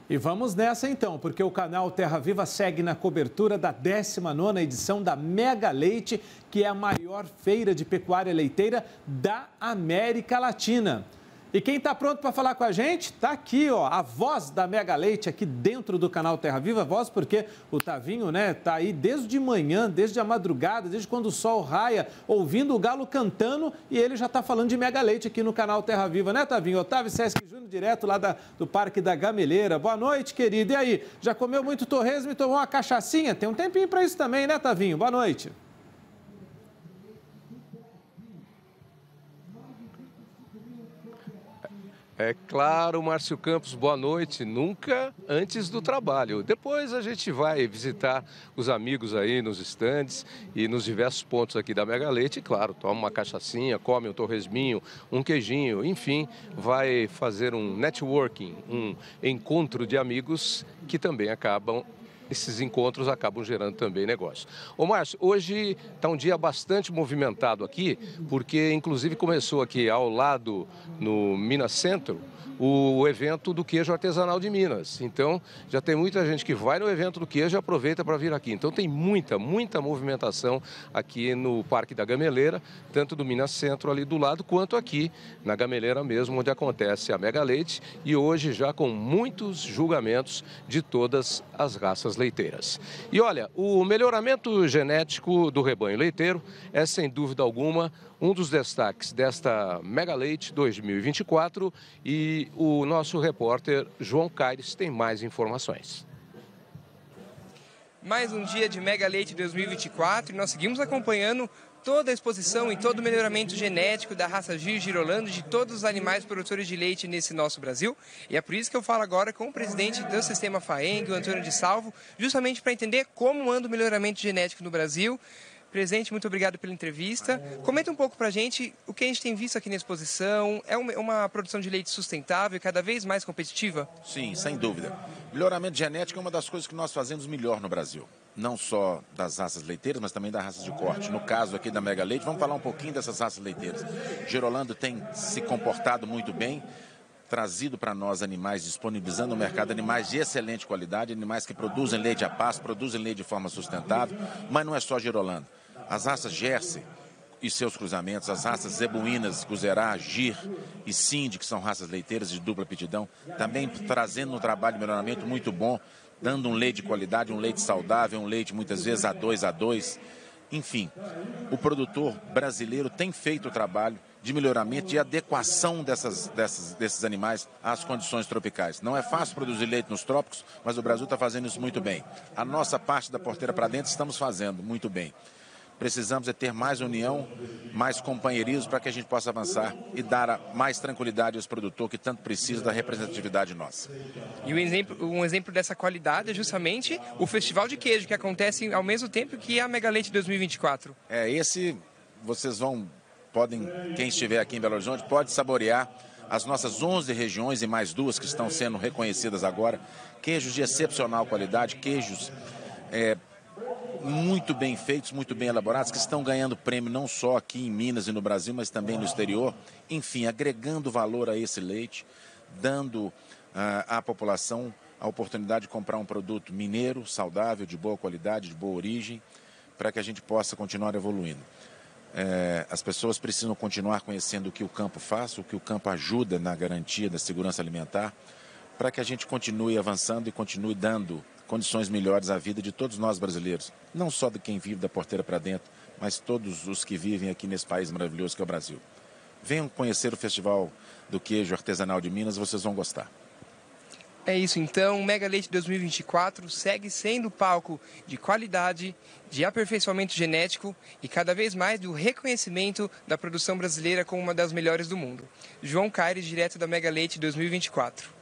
E vamos nessa então, porque o canal Terra Viva segue na cobertura da 19ª edição da Mega Leite, que é a maior feira de pecuária leiteira da América Latina. E quem está pronto para falar com a gente, está aqui, ó, a voz da Mega Leite aqui dentro do canal Terra Viva, voz porque o Tavinho, né, tá aí desde de manhã, desde a madrugada, desde quando o sol raia, ouvindo o galo cantando e ele já está falando de Mega Leite aqui no canal Terra Viva, né, Tavinho? Otávio Sesc Júnior, direto lá do Parque da Gameleira. Boa noite, querido. E aí, já comeu muito torresmo e tomou uma cachaçinha? Tem um tempinho para isso também, né, Tavinho? Boa noite. É claro, Márcio Campos, boa noite. Nunca antes do trabalho. Depois a gente vai visitar os amigos aí nos estandes e nos diversos pontos aqui da Mega Leite. E, claro, toma uma cachaçinha, come um torresminho, um queijinho, enfim, vai fazer um networking, um encontro de amigos que também esses encontros acabam gerando também negócio. Ô Márcio, hoje está um dia bastante movimentado aqui, porque inclusive começou aqui ao lado, no Minas Centro, o evento do queijo artesanal de Minas. Então, já tem muita gente que vai no evento do queijo e aproveita para vir aqui. Então, tem muita movimentação aqui no Parque da Gameleira, tanto do Minas Centro ali do lado, quanto aqui na Gameleira mesmo, onde acontece a Mega Leite. E hoje já com muitos julgamentos de todas as raças leiteiras. E olha, o melhoramento genético do rebanho leiteiro é, sem dúvida alguma, um dos destaques desta Mega Leite 2024 e o nosso repórter João Caires tem mais informações. Mais um dia de Mega Leite 2024 e nós seguimos acompanhando toda a exposição e todo o melhoramento genético da raça Gir Girolando de todos os animais produtores de leite nesse nosso Brasil. E é por isso que eu falo agora com o presidente do Sistema FAENG, o Antônio de Salvo, justamente para entender como anda o melhoramento genético no Brasil. Presidente, muito obrigado pela entrevista. Comenta um pouco para a gente o que a gente tem visto aqui na exposição. É uma produção de leite sustentável e cada vez mais competitiva? Sim, sem dúvida. Melhoramento genético é uma das coisas que nós fazemos melhor no Brasil. Não só das raças leiteiras, mas também das raças de corte. No caso aqui da Mega Leite, vamos falar um pouquinho dessas raças leiteiras. Girolando tem se comportado muito bem, trazido para nós animais, disponibilizando no mercado animais de excelente qualidade, animais que produzem leite a pasto, produzem leite de forma sustentável, mas não é só Girolando. As raças Jersey e seus cruzamentos, as raças Zebuínas, Guzerá, Gir e Cindy, que são raças leiteiras de dupla aptidão, também trazendo um trabalho de melhoramento muito bom, dando um leite de qualidade, um leite saudável, um leite muitas vezes A2. Enfim, o produtor brasileiro tem feito o trabalho de melhoramento, de adequação desses animais às condições tropicais. Não é fácil produzir leite nos trópicos, mas o Brasil está fazendo isso muito bem. A nossa parte da porteira para dentro estamos fazendo muito bem. Precisamos é ter mais união, mais companheirismo para que a gente possa avançar e dar mais tranquilidade aos produtores que tanto precisa da representatividade nossa. E um exemplo dessa qualidade é justamente o Festival de Queijo, que acontece ao mesmo tempo que a Mega Leite 2024. Vocês quem estiver aqui em Belo Horizonte, pode saborear as nossas 11 regiões e mais 2 que estão sendo reconhecidas agora. Queijos de excepcional qualidade, queijos muito bem feitos, muito bem elaborados, que estão ganhando prêmio não só aqui em Minas e no Brasil, mas também no exterior. Enfim, agregando valor a esse leite, dando à população a oportunidade de comprar um produto mineiro, saudável, de boa qualidade, de boa origem, para que a gente possa continuar evoluindo. As pessoas precisam continuar conhecendo o que o campo faz, o que o campo ajuda na garantia da segurança alimentar, para que a gente continue avançando e continue dando condições melhores à vida de todos nós brasileiros. Não só de quem vive da porteira para dentro, mas todos os que vivem aqui nesse país maravilhoso que é o Brasil. Venham conhecer o Festival do Queijo Artesanal de Minas, vocês vão gostar. É isso então, Mega Leite 2024 segue sendo palco de qualidade, de aperfeiçoamento genético e cada vez mais do reconhecimento da produção brasileira como uma das melhores do mundo. João Caires, direto da Mega Leite 2024.